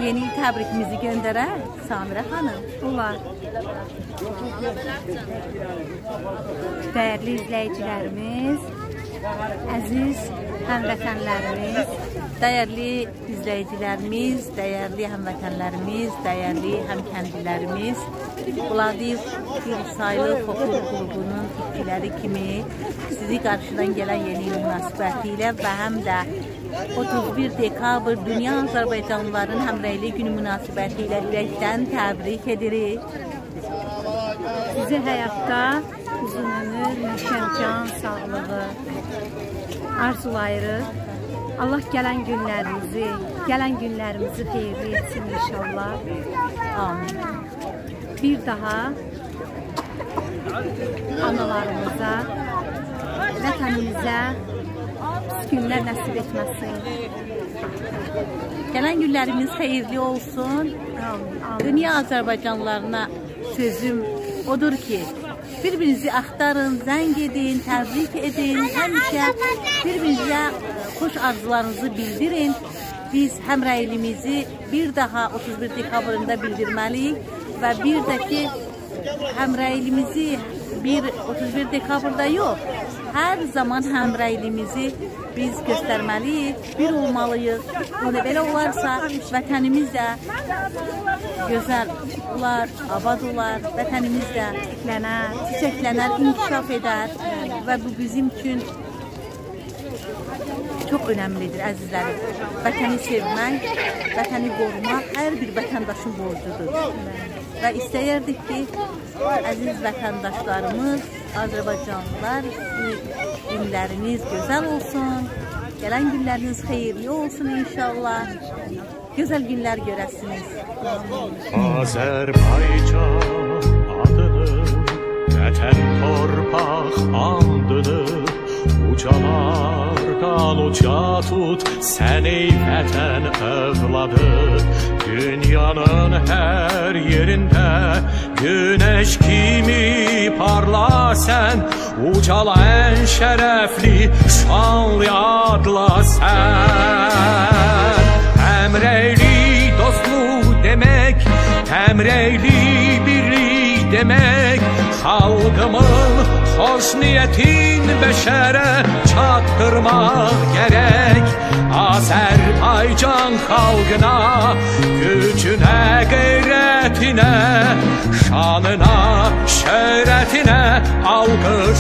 yeni təbrikimizi göndərək Samirə xanım. Olar. Dəyərli izləyicilərimiz, əziz həmvətənlərimiz, dəyərli dəyərli həmkəndlilərimiz, Vladiv Sayılı Folklor Klubunun itkiləri kimi sizi qarşıdan gələn yeni il münasibətilə və həm də 31 dekabr Dünya Azərbaycanlıların Həmrəylik Günü münasibətilə ürəkdən təbrik edirik. Sizi həyatda uzun ömür, can sağlığı arzulayırıq. Allah gələn günlərimizi xeyirli etsin inşallah. Amin. Bir daha analarımıza, vətənimizə günlər nəsib etməsin. Gələn günlərimiz xeyirli olsun. Dünya Azərbaycanlılarına sözüm odur ki, bir-birinizi axtarın, zəng edin, təbrik edin, həmişə bir-birinizə xoş arzularınızı bildirin. Biz həmrəyliyimizi bir daha 31 dekabrında bildirməliyik və bir də ki, həmrəyliyimizi 31 dekabrda yox, hər zaman həmrəyliyimizi biz göstərməliyik, bir olmalıyıq. Belə olarsa, vətənimiz də gözəl olar, abad olar, vətənimiz də çiçəklənər, inkişaf edər və bu bizim üçün çox önəmlidir, əzizlərim. Vətəni sevmək, vətəni qorumaq hər bir vətəndaşın borcudur. Və istəyərdik ki, əziz vətəndaşlarımız, Azərbaycanlılar, günləriniz gözəl olsun, gələn günləriniz xeyirli olsun inşallah, gözəl günlər görəsiniz. Azərbaycan adını, vətən torpaq andını, ucalardan uca tut, sən ey vətən övladı. Dünyanın hər yerində güneş kimi parla sən, ucala ən şərəfli, şanlı adla sən. Həmrəyli dostluq demək, həmrəyli birlik demək, xalqımın xoş niyetin bəşərə çatdırmaq gərək. Azərbaycan xalqına, gücünə, qeyrətinə, şanına, şöhrətinə alqış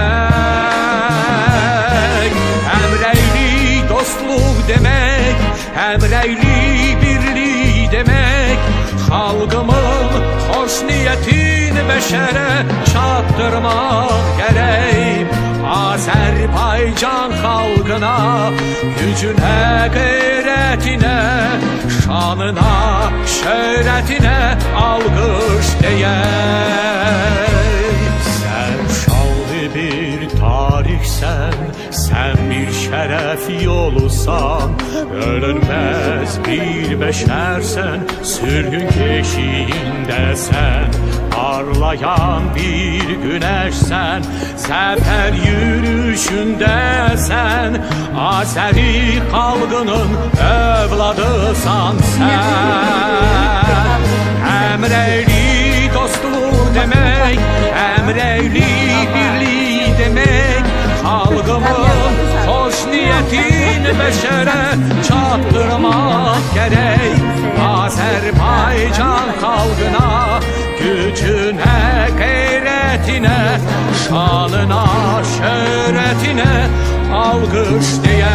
deyək. Həmrəyli dostluq demək, həmrəyli birlik demək, xalqımın xoş niyetin bəşərə çatdırmaq gərək. Azərbaycan xalqına, gücünə, qeyrətinə, şanına, şöhrətinə alqış deyək. Sən şanlı bir tarixsən, sən bir şərəf yolusan, ölünməz bir bəşərsən, sürgün keşiyindəsən, parlayan bir güneşsən, zəfər yürüyüşündəsən, Azəri xalqının övladısan sən. Həmrəyli dostluq demək, həmrəyli birlik demək, xalqımın xoş niyetin bəşərə çatdırmaq gərək. Azərbaycan xalqına, gücünə, qeyrətinə, şanına, şöhrətinə alqış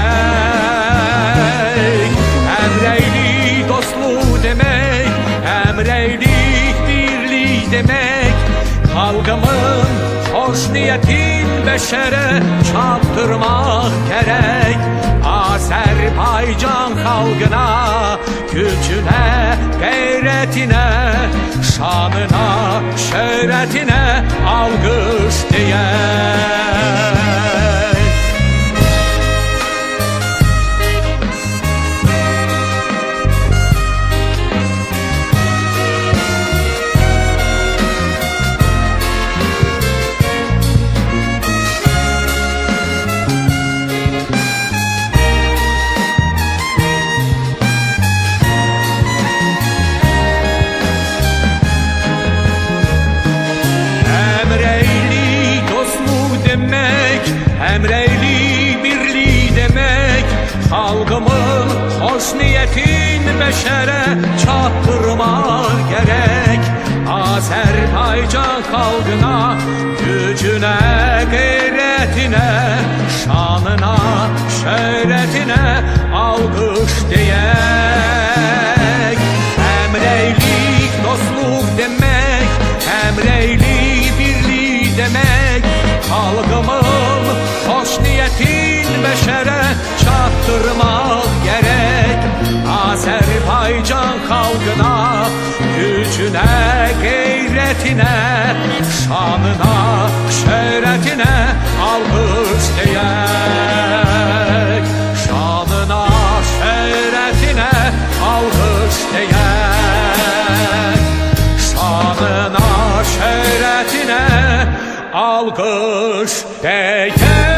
deyək. Həmrəyli dostluq demək, həmrəylik birlik demək, xalqımın xoş niyetin bəşərə çatdırmaq gərək. Azərbaycan xalqına, gücünə, qeyrətinə, şanına, şöhrətinə alqış deyək. Əmreyli birlik demək, xalqımın xoş niyetin bəşərə çatdırmaq gərək. Azərbaycan xalqına, gücünə, qeyrətinə, şanına, şöhrətinə alqış deyək. Əmreylik dostluq demək, əmreylik birlik demək, xalqımın xoş niyetin bəşərə çatdırmaq gərək. Azərbaycan xalqına, gücünə, qeyrətinə, şanına, şöhrətinə alqış deyək. Şanına, şöhrətinə alqış deyək. Şanına, şöhrətinə alqış deyək.